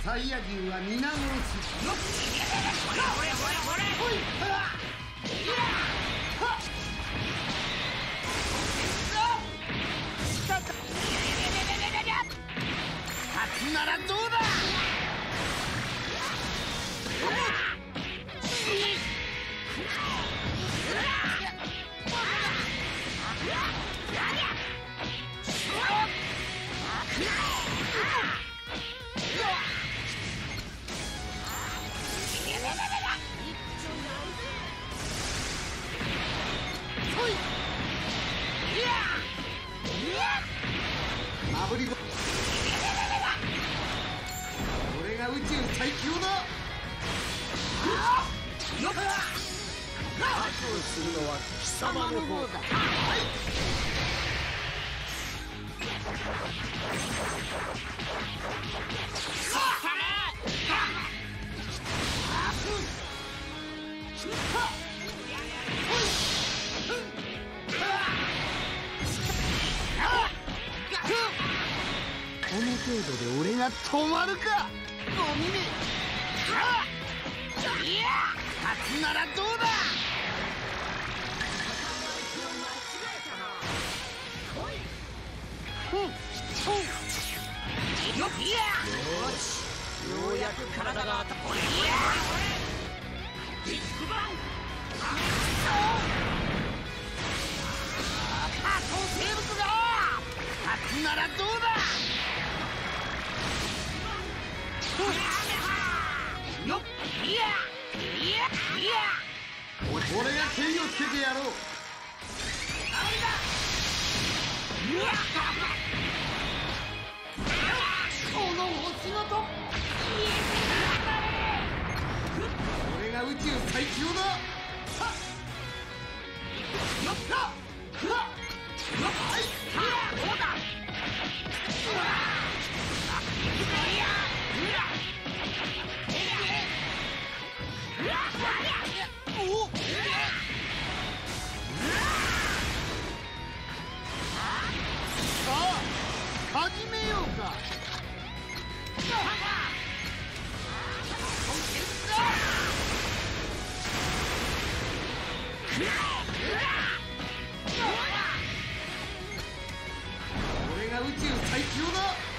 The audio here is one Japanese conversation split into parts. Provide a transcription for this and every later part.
サイヤ人は皆殺し。勝つならどうだ。あぶりこ。これが宇宙最強だ。 覚悟するのは貴様の方だ。 この程度で俺が止まるか。ゴミめ。勝つならどうだ。 よし、ようやく体が当たった。ビッグバン。 生物が勝つならどうだ。よっ、俺が剣をつけてやろう。この星ごと俺が宇宙最強だ。よっか。始めようか。俺が宇宙最強だ。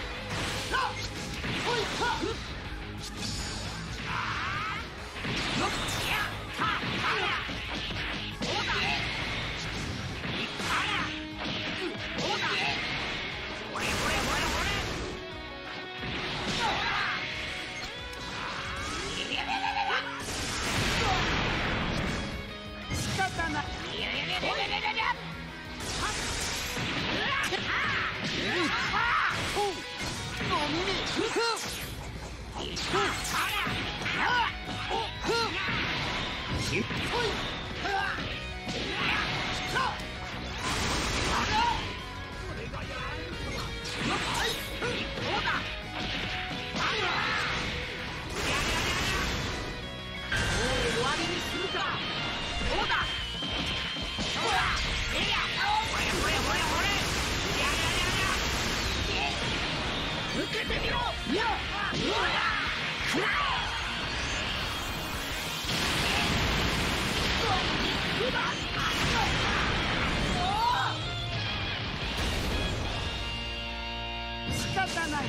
仕方ない。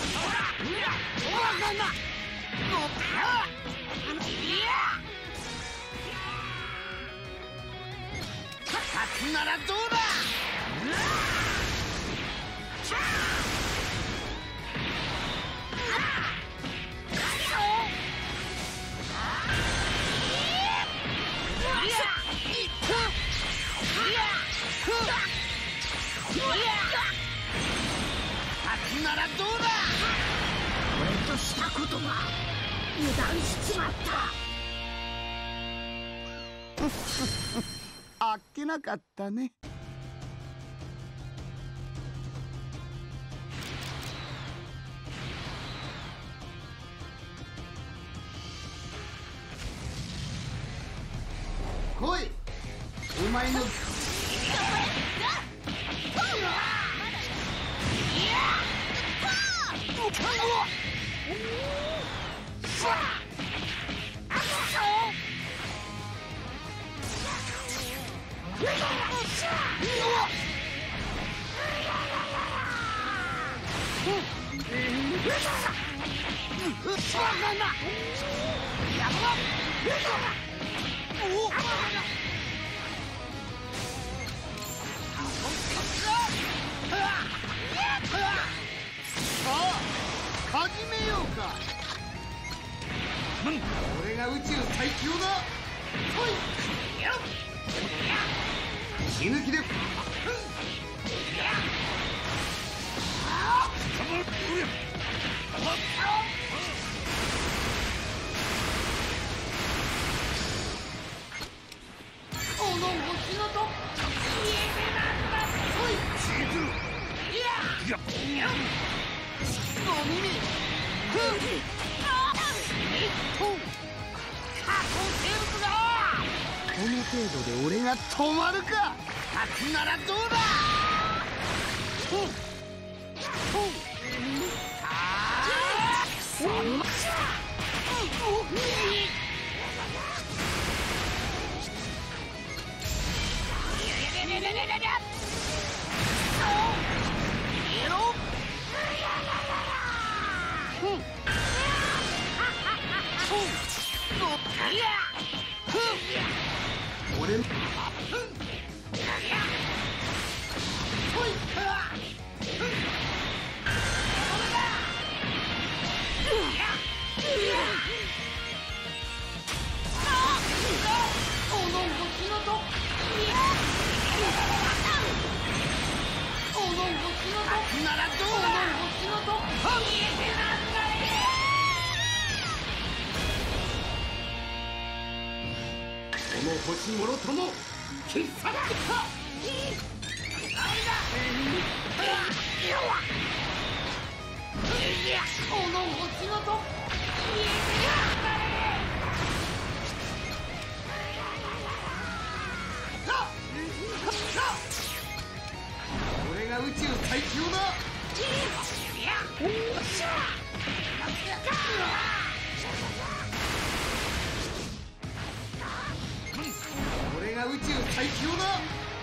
勝つならどうだ。勝つならどうだ。 俺としたことが油断しちまった。 あっけなかったね。来い、お前の始めようか。俺が宇宙最強だ。死ぬ気でこの星のとこの程度で俺が止まるか。勝つならどうだ。俺ならどうだ。この星もろとも切り裂かれた。この星のと俺が宇宙最強だ。俺が宇宙最強だ。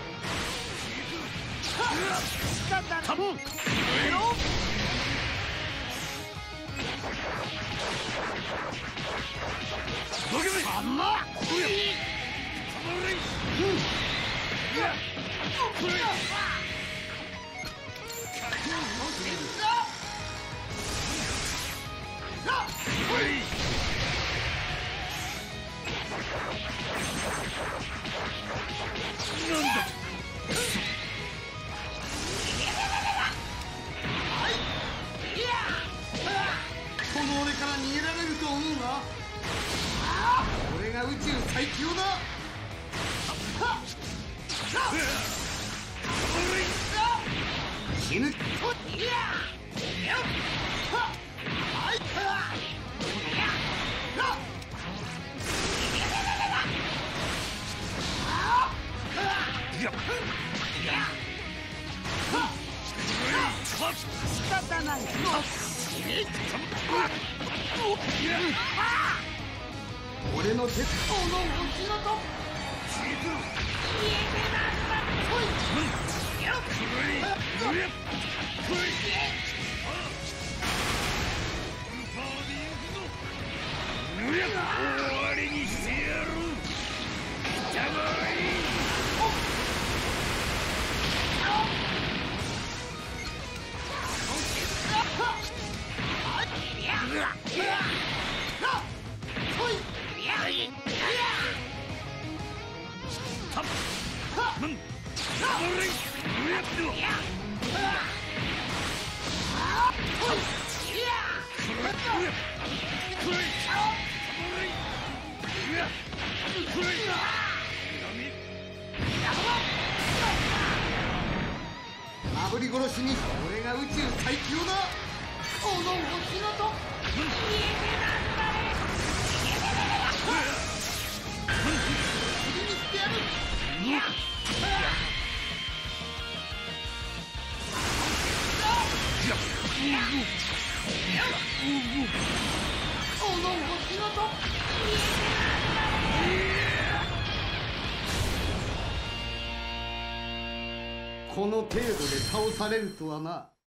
この俺から逃げられると思うな。俺が宇宙最強だ。死ぬ。仕方ない。俺の手この星のと終わりにしてやる。炙り殺しに俺が宇宙最強だ。この星のとこの星ごとこの程度で倒されるとはな。